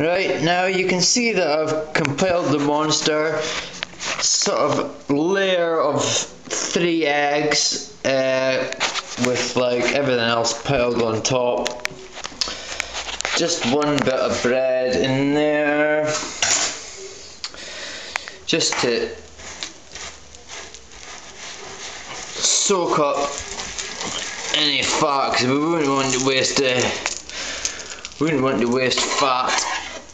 Right, now you can see that I've compiled the monster. Sort of layer of 3 eggs with like everything else piled on top. Just one bit of bread in there, just to soak up any fat, because we wouldn't want to waste fat.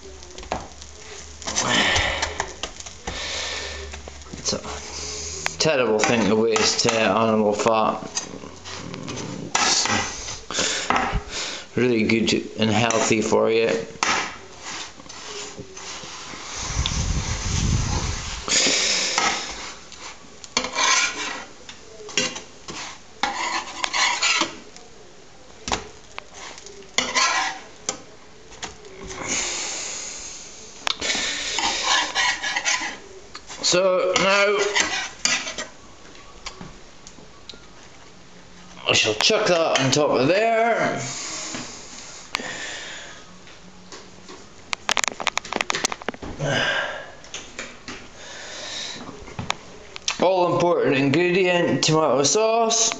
It's a terrible thing to waste animal fat. It's really good and healthy for you. So now I shall chuck that on top of there. All important ingredient, tomato sauce.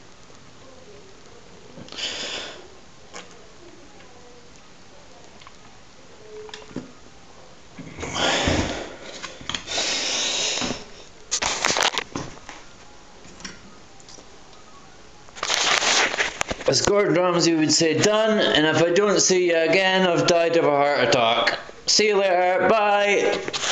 As Gordon Ramsay would say, done, and if I don't see you again, I've died of a heart attack. See you later, bye!